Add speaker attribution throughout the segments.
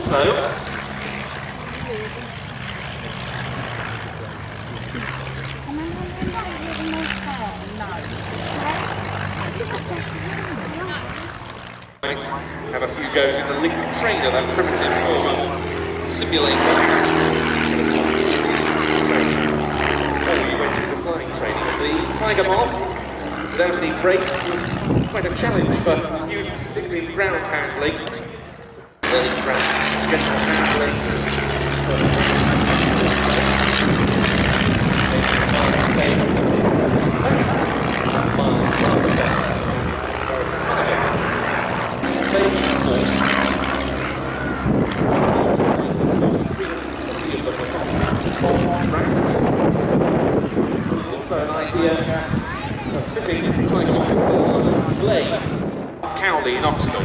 Speaker 1: so. Have a few goes in the link trainer, that primitive form of simulator. Oh, you went through the flying training. The Tiger Moth, without any brakes, was quite a challenge for students, particularly in ground handling. Early ground, general handling. Also an idea of fitting Tiger Moth blade. Cowley in Oxford.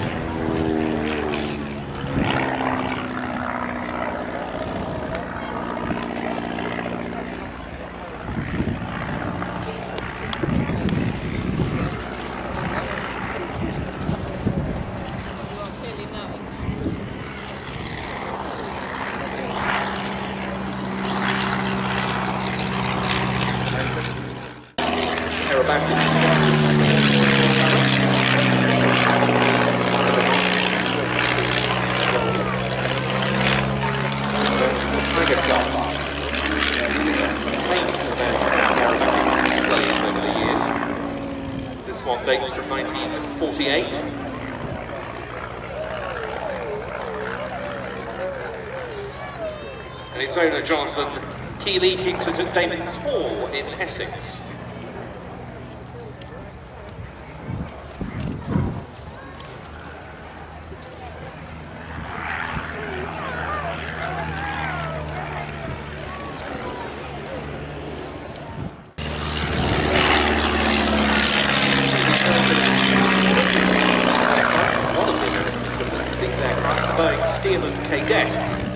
Speaker 1: This one dates from 1948. And its owner, Jonathan Keeley, keeps it at Damon's Hall in Essex. Steelman Cadet.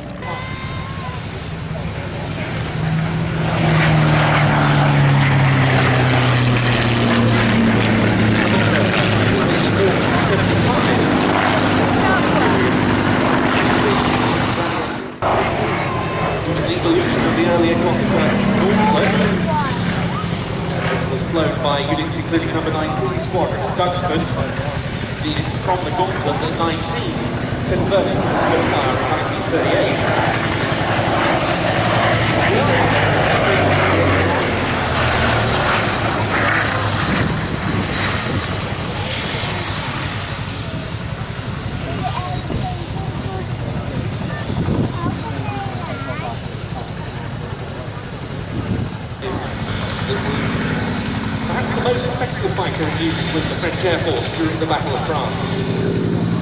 Speaker 1: It was an evolution of the earlier Gloster, which was flown by units including number 19 Squadron at Duxford. The units from the Gauntlet at 19. Converted to the Spitfire in 1938. It was perhaps the most effective fighter in use with the French Air Force during the Battle of France.